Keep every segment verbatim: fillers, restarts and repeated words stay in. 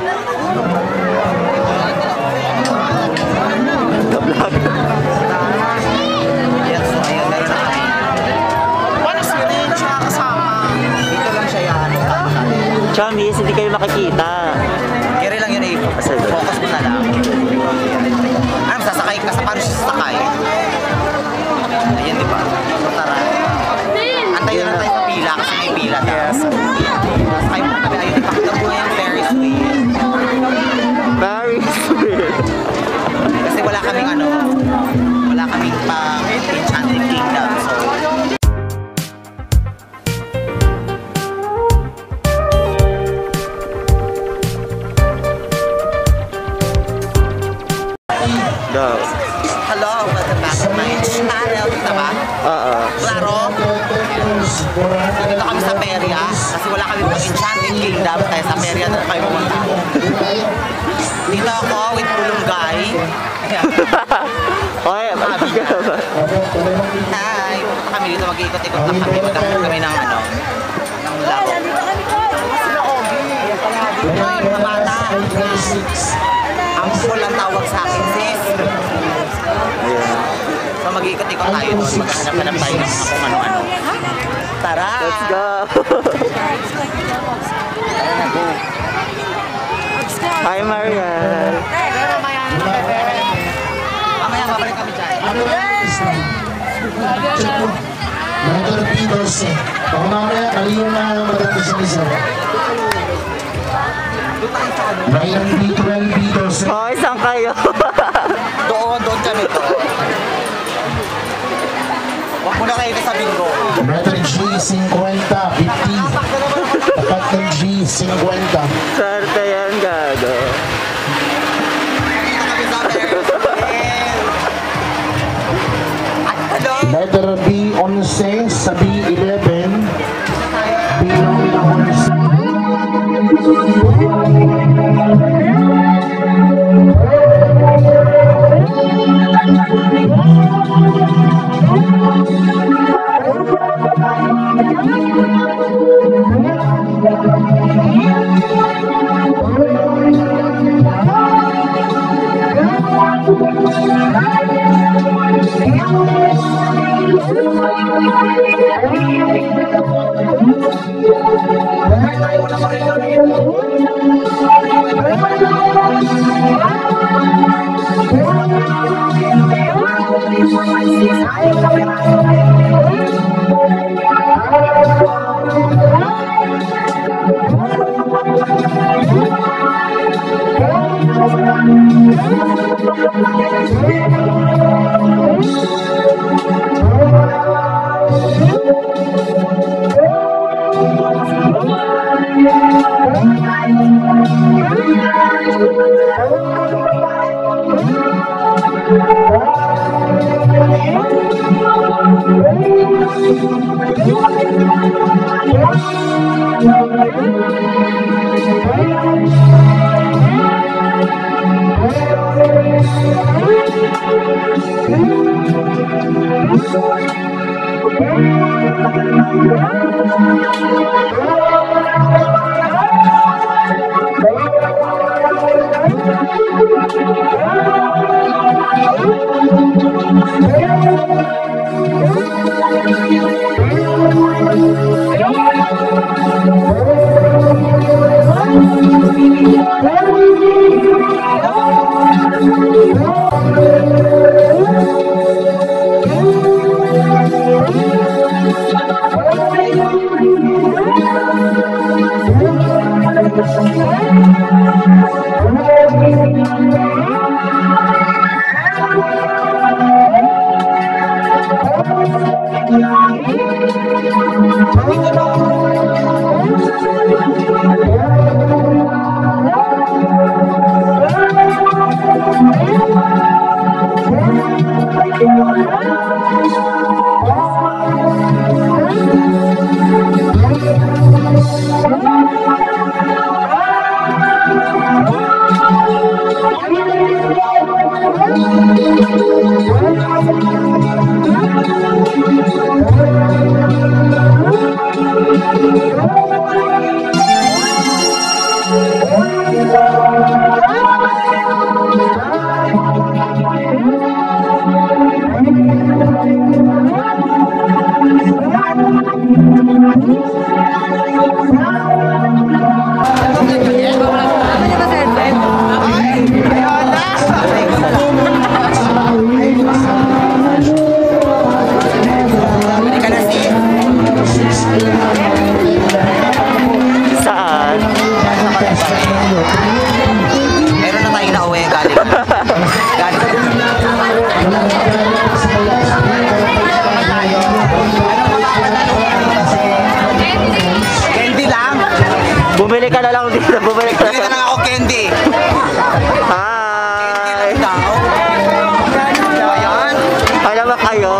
Yes, so ayun, meron na kami. Paano si Rin siya kasama? Dito lang siya yan. Chomis, hindi kayo makikita. Kiri lang yun eh. Focus mo na lang. Ano, sasakay ka sa paano siya sasakay? Ayan, di ba? So, tara. Antay na lang tayo sa pila kasi may pila na. Sakay mo kami. Ayun, ipakita mo nga yung Ferris wheel. Ferris wheel. Kasi wala kaming ano, wala kaming pang Enchanted Kingdom. So, Go. hello, welcome back to my channel. Kita ba? Oo. Klaro? Dito kami sa Peria kasi wala kami pang Enchanted Kingdom kaya sa Peria na kayo pumunta. Dito ako with Pulunggay. Okay, Sabi niya. Hi! Pupunta kami dito, mag-iikot-ikot lang kami. Magkakaroon kami ng ano, ng laro. Dito yung mga bata. Ampul ang tawag sa akin, sis. So mag-iikot-ikot tayo doon. Maghahanap-hanap tayo ng mga kung ano-ano. Tara! Let's go! Tara na, go! Hi, Mariel! Mamaya, babalik kami dyan. Mga Filipinos, baka mamaya kaliyo na matapos ang isa. May twelve Filipinos. Oh, isang kayo. Doon, doon kami doon. Huwag mo na kayo sa bingo. Letter G, fifty, fifty. Tapat ng G, fifty. Swerte yan, gago. Dito kami sa Ferris wheel. At hello! Letter B, eleven. Sa B, eleven. B, eleven. Thank you. Saan? Meron na tayong nauwi galing. Galing. Candy lang. Bumili ka na lang dito. Bumili ka Bili na na lang ako candy. Hi! Daw. Ayan. Alam mo kayo?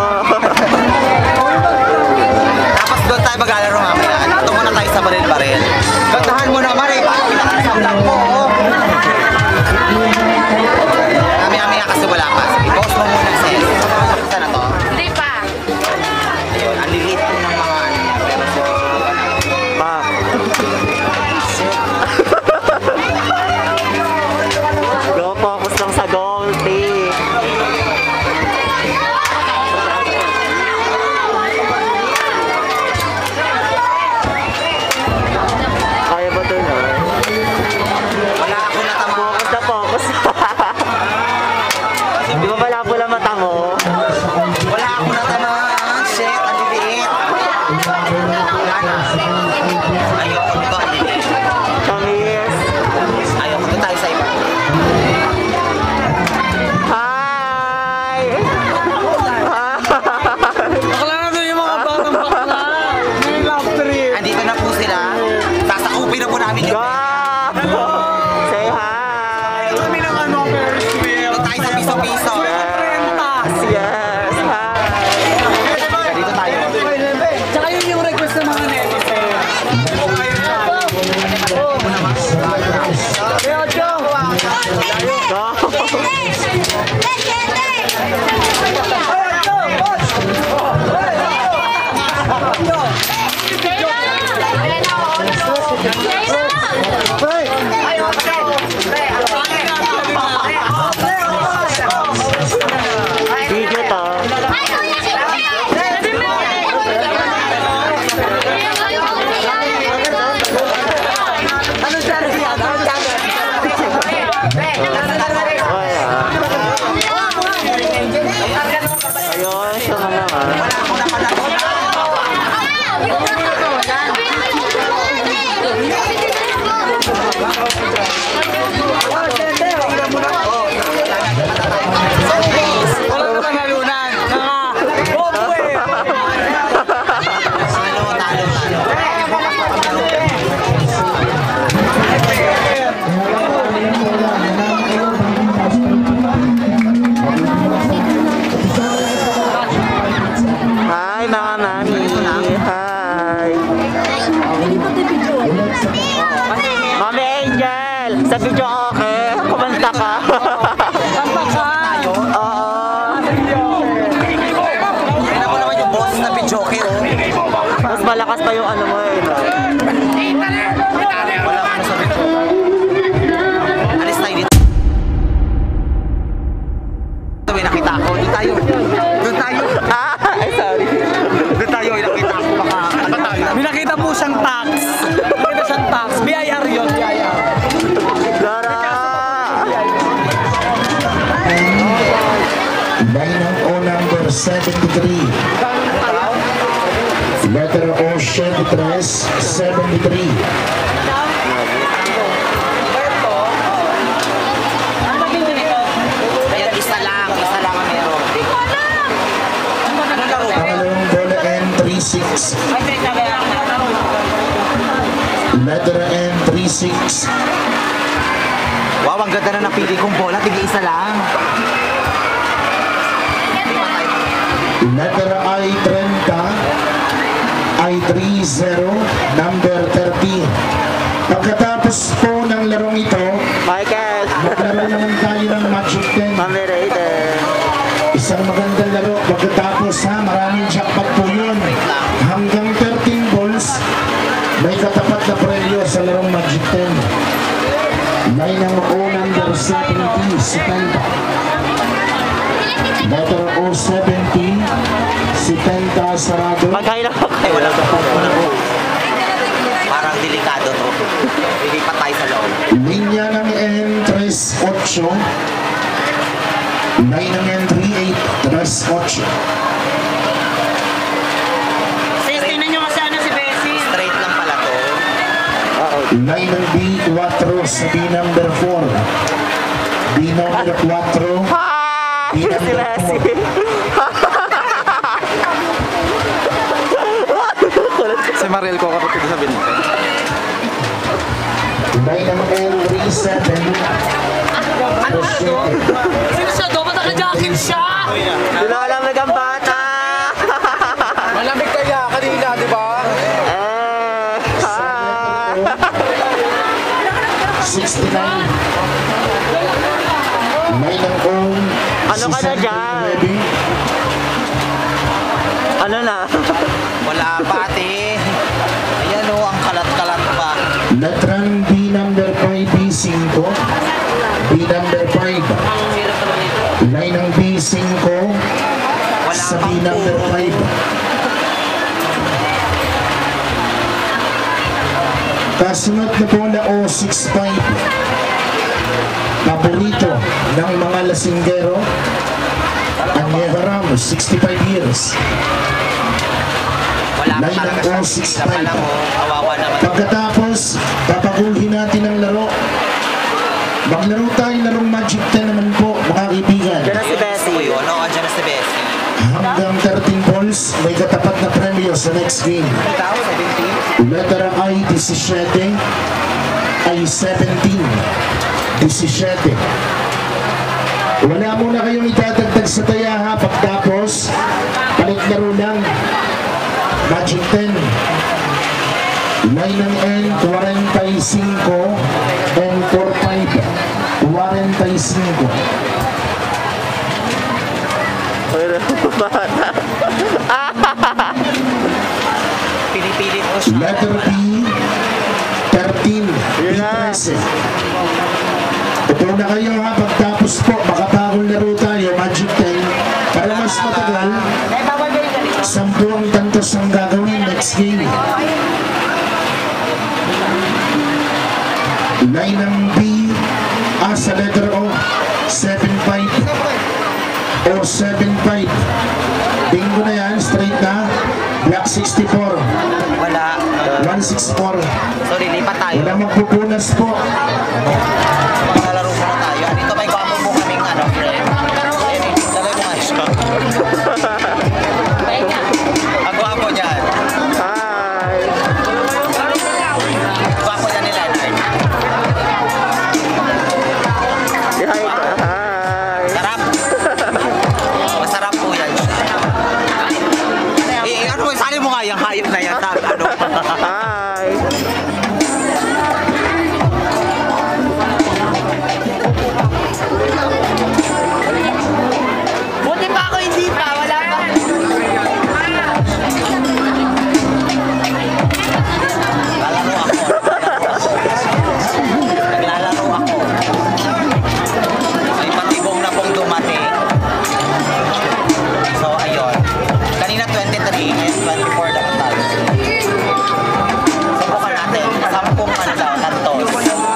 Tapos doon tayo maglalaro mamaya. Ito muna tayo sa baril-baril. Gandahan mo naman eh. Paano pinakita sa vlog mo? Oh. Kami-kami kasi wala pa. Sige, post mo muna sis. Nakita na to? Hindi pa. Ayun, ang lilit ng mga ano. Pero so, Ma'am. Go focus lang sa goal, team. Kaya ba ito na? wala ako natamo. Focus na focus. Di ba pala pula mata mo? Wala ako natamo. Shit, ang lilit. Wala na. Ayoko nito, ang lilit. Kamis. Ayoko nito tayo sa iba. Hi! Bakla na doon yung mga batang bakla. May love trip. Andito na po sila. Sasakupin na po namin yung Go! Say hi! Kami ng ano, Ferris wheel. Dito tayo sa piso-piso. Yes! Hi! Dito tayo. Tsaka yun yung request ng mga netizen. Kung kayo na. Kaya, Joe. Go! Video to. Wala. Ayun, siya na lang ah. Wala ako na pala. Wala ka panalunan. Saka, Bobwe. Talo, talo, talo. Hi mga mami. Hi. Mami Angel, sa video okay? Kumanta ka. Kanta ka. Oo. Tignan mo naman yung boses na videoke, oh. Mas malakas pa yung ano mo eh. No? Wala ako na sa videoke. Alis tayo dito. May nakita ako. Doon tayo. Doon tayo. Ah, ay sorry. Doon tayo. May nakita ako. Baka ano tayo. May nakita po siyang tax. Nakita siyang tax. B I R yun, B I R. Lara. Line ng O number seventy-three. Letter O, Chevy Tres, seventy-three. Ayan, isa lang. Isa lang ang meron. Ano laro? Pangalawang bola N, three six. Letter N, three six. Wow, ang ganda na napili kong bola. Tigil isa lang. Letter I, thirty. I, three zero. Number thirty. Pagkatapos po ng larong ito, Michael. maglaro naman tayo ng Magic ten. Mami Raiden. Isang magandang laro. Pagkatapos ha, maraming jackpot po yun. Hanggang thirteen balls, may katapat na premyo sa larong Magic ten. Line ng O number seventy, setenta. Letter O seventy, setenta sarado. Magkaya lang ako Ay, kayo. wala pa po. Wala po. Parang delikado to. Lilipat tayo sa loob. Linya ng N tres ocho. Line ng N thirty-eight, tres ocho. Sis, tingnan nyo kasi ano si Bessie. Straight lang pala to. Line ng B four sa B number four. B number four. Hi! Si Messi. Si Mariel ko kapag ito sabihin mo. Line ng L thirty-seven. Ano to? Sino siya do? Ba't naka-jacket siya? Di na alam nagang bata. Malamig kaya kanina, di ba? Eh. Ah. sixty-nine. Line ng O. Ano ka na dyan? Ano na? Wala pa ate. Ayan o, ang kalat-kalat pa. Letra ng B number five, B five. B number five. Line ng B five Wala sa B pang number po. five. Kasunod na po na O sixty-five. Paborito ng mga lasinggero. Anyeva Ramos, sixty-five years. Wala pa Line talaga ng siya. O sixty-five. Isa pa lang o. Kawawa naman. Pagkatapos, papaguhin natin ang laro. Maglaro tayo larong Magic ten naman po, mga kaibigan. Diyan na si Gusto ko Bessie. yun. Oo, andyan na si Bessie. Hanggang thirteen balls, may katapat na premyo sa next game. Ikaw, seventeen. Letter I, seventeen. I, seventeen. seventeen. Wala muna kayong itadagdag sa taya ha. Pagtapos, palit laro lang. Magic ten. Line ng N, forty-five. N forty-five. forty-five. Pero bata. Pinipilit ko siya. Letter B, thirteen. Yun na. thirteen. Ito na kayo ha. Pagtapos po, makapagong laro tayo. Magic ten. Para mas matagal, sampu ang tantos ang gagawin next game. Line ng B, ah, sa letter O, seven-five. O seven-five. Bingo na yan, straight na. Black sixty-four. Wala. one sixty-four. So, lilipat tayo. Wala magpupunas po. Maglalaro muna tayo. Dito may gwapo po kaming ano, friend. Ayan, dalay mo nga siya. Ang gwapo niyan. Hi. Gwapo niya nila. Hi. Hi. Sarap. Masarap po yan. Eh, ano, sali mo nga yung hayop na yan. Sabi, ano? Hi. Buti pa ako hindi pa. Wala pa. Naglalaro ako. Naglalaro ako. May patibong na pong dumating. So, ayun. Kanina twenty-three, ngayon twenty-four na tayo. Subukan natin. Sampung ano daw, tantos.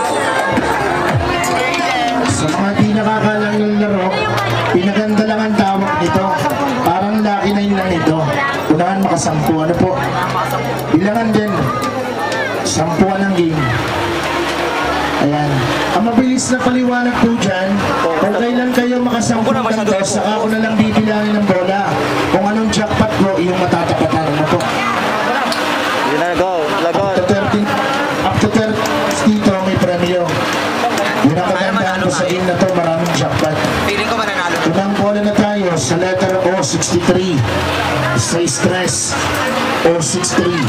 Sa mga di nakakalang ng laro, pinaganda lang ang tawag nito. Parang laki na yun lang ito. Unahan makasampu. Ano po? Bilangan din. Sampuan ang game. Ayan. Ang mabilis na paliwanag po dyan, kung kailan kayo makasampu ng tantos, saka ko na lang bibilangin ng bola. Kung anong jackpot bro, yung matatapatan. Ano po? Yun na, go. Lagon. Up to thirteen, up to thirty dito may premyo. Yun ang kagandahan ko sa game na to, maraming jackpot. Feeling ko mananalo. Unang bola na tayo sa letter O sixty-three. Sa stress, O sixty-three.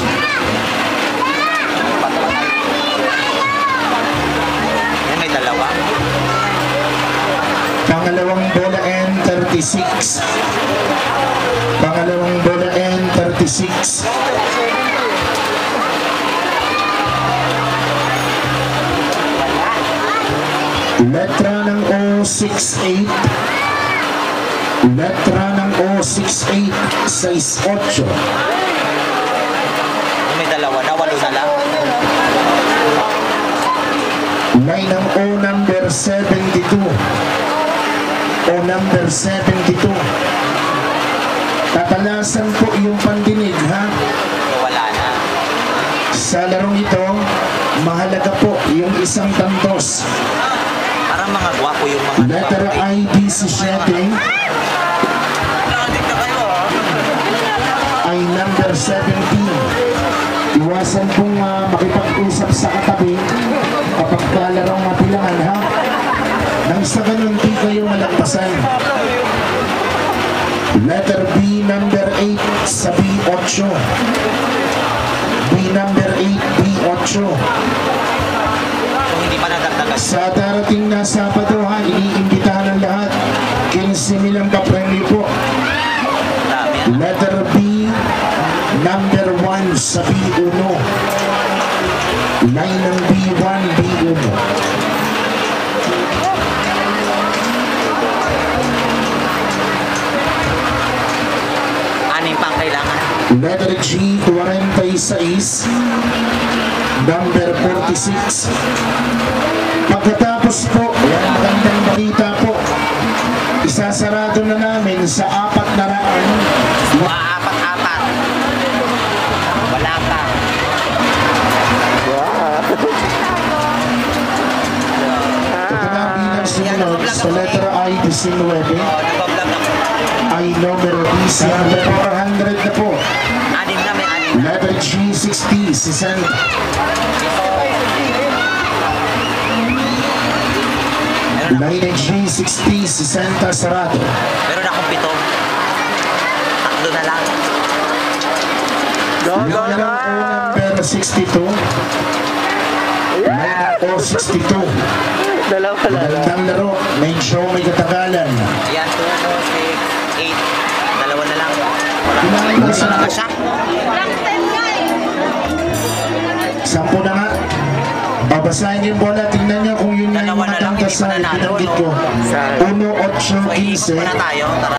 Yan, may dalawa. Pangalawang bola N thirty-six. Pangalawang bola N thirty-six. Letra ng O six eight. Letra ng O six eight, size eight. Kung may dalawa na, walo na lang. Line ng O number seventy-two. O number seventy-two. Tatalasan po yung pandinig, ha? Wala na. Sa larong ito, mahalaga po yung isang tantos. Parang mga gwapo yung mga... Letter I D seventeen. Nakadik na kayo, ah. Ay number seventeen. Iwasan pong uh, makipag-usap sa katabi kapag kalarong mapilangan, ha? Nang sa ganun, di kayo malagpasan. Letter B number eight sa B eight. B number eight, B eight. Kung hindi pa nadagdagan. Sa darating na Sabado, ha, iniimbitahan ng lahat. quince milang pa-premyo po. Dami yan. Letter B, number one sa B one. Line ng B one, B one. Anim pang kailangan. Letter G, forty-six. Number forty-six. Pagkatapos po, yan magandang balita po. Isasarado na namin sa apat na raan. Mga apat-apat. Wala pa. Ito na ang bilang sumunod sa letter I, nineteen. Oh, nagbablog ako. Ay numero B, number four hundred na po. Anim na, may anim na. Letter G, sixty, sixty. Line G, sixty, sixty, sarado. Meron akong pito. Tatlo na lang. Go, go, Line go! ng O number sixty-two. Line ng O sixty-two. Dalawa lang. Magandang laro. Main show may katagalan. Ayan, two, four, six, eight. Dalawa na lang. Kailangan mo sa Talaga siya. sampu na nga. Babasahin yung bola. Tingnan nyo kung yun na yung Dalawa na lang, hindi matangkas pa sa nanalo, pinanggit ko. Sa- Uno, ocho, So, iikot quince. muna tayo. Tara.